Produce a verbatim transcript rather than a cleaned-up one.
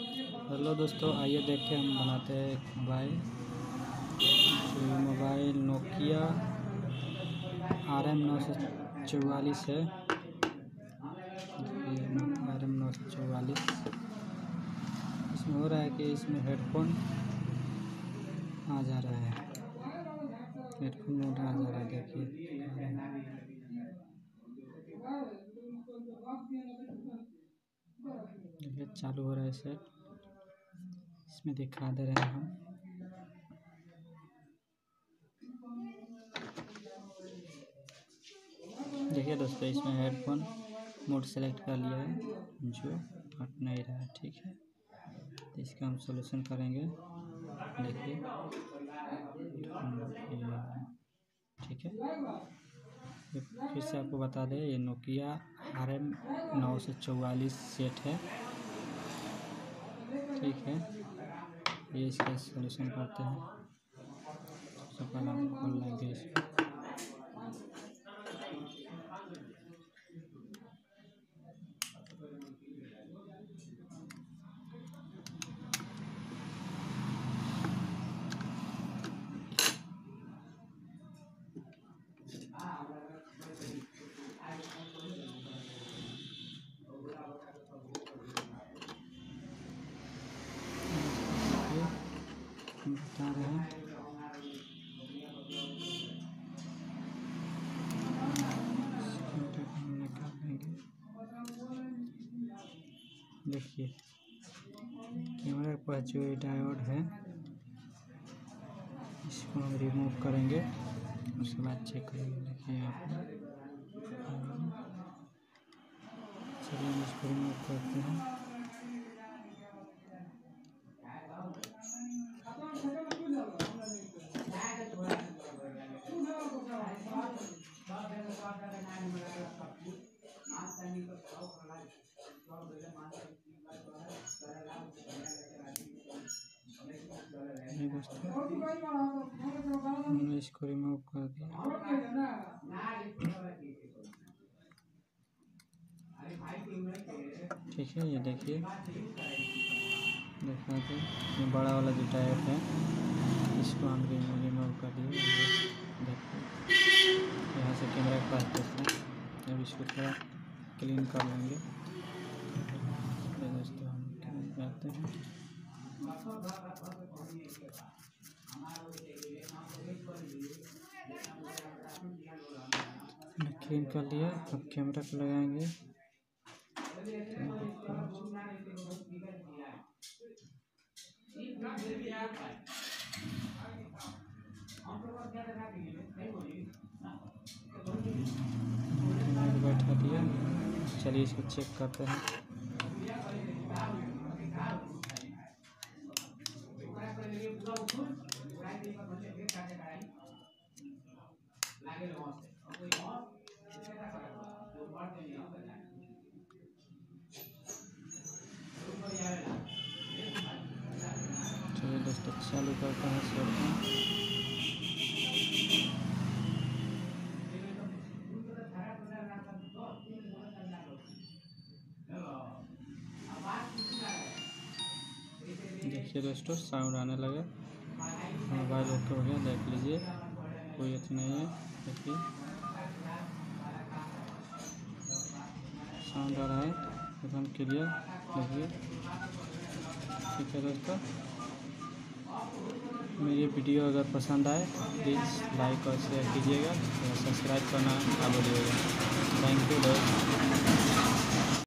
Hello दोस्तों, आइए देखें हम बनाते हैं एक मोबाइल। जो मोबाइल नोकिया आर एम नौ सौ चौवालीस है। आर एम नौ सौ चौवालीस इसमें हो रहा है कि इसमें हेडफोन आ जा रहा है, हेडफोन मोड आ जा रहा है। देखिए देखिए चालू हो रहा है सेट, इसमें दिखा दे रहे हैं हम। देखिए दोस्तों, इसमें हेडफोन मोड सेलेक्ट कर लिया है जो हट नहीं रहा है। ठीक है, तो इसका हम सॉल्यूशन करेंगे। देखिए ठीक है, फिर से आपको बता दें, ये नोकिया आर एम नौ सौ चौवालीस सेट है। ठीक है, ये इसका सॉल्यूशन करते हैं। सबसे पहले हम खोल लेंगे इसको। हम बता रहे हैं निकाल लेंगे। देखिए कैमरा के पास जो डायोड है इसको हम रिमूव करेंगे, उसके बाद चेक करेंगे। देखिए यहाँ पर चलिए हम इसको रिमूव करते हैं। ये दोस्तों हमने इसको रिमूव कर दिया। ठीक है, ये देखिए देखा तो ये बड़ा वाला जो टायर है इसको हम रिमूव रिमूव कर दिए। देखिए यहाँ से कैमरा के पास देखते हैं, अब इसको थोड़ा क्लीन कर लेंगे। दोस्तों हम क्लीन करते हैं। क्लीन कर लिया, अब कैमरा को लगाएंगे। बैठा दिया, चलिए इसको चेक करते हैं। चलिए दोस्तों चालू करते हैं सेट। देखिए दोस्तों साउंड आने लगे, मोबाइल ओके हो गया। देख लीजिए कोई अच्छी नहीं है। देखिए साउंड आ रहा है एकदम क्लियर। देखिए ठीक है दोस्तों, मेरी वीडियो अगर पसंद आए प्लीज़ लाइक और शेयर कीजिएगा और सब्सक्राइब करना ना भूलिएगा। थैंक यू दोस्त।